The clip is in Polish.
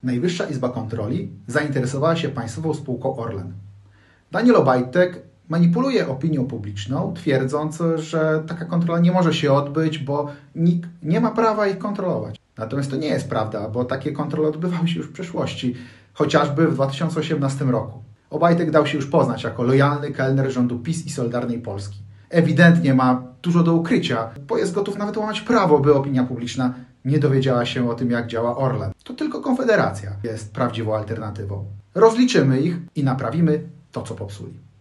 Najwyższa Izba Kontroli zainteresowała się państwową spółką Orlen. Daniel Obajtek manipuluje opinią publiczną, twierdząc, że taka kontrola nie może się odbyć, bo nikt nie ma prawa ich kontrolować. Natomiast to nie jest prawda, bo takie kontrole odbywały się już w przeszłości, chociażby w 2018 roku. Obajtek dał się już poznać jako lojalny kelner rządu PiS i Solidarnej Polski. Ewidentnie ma dużo do ukrycia, bo jest gotów nawet łamać prawo, by opinia publiczna nie dowiedziała się o tym, jak działa Orlen. To tylko Konfederacja jest prawdziwą alternatywą. Rozliczymy ich i naprawimy to, co popsuli.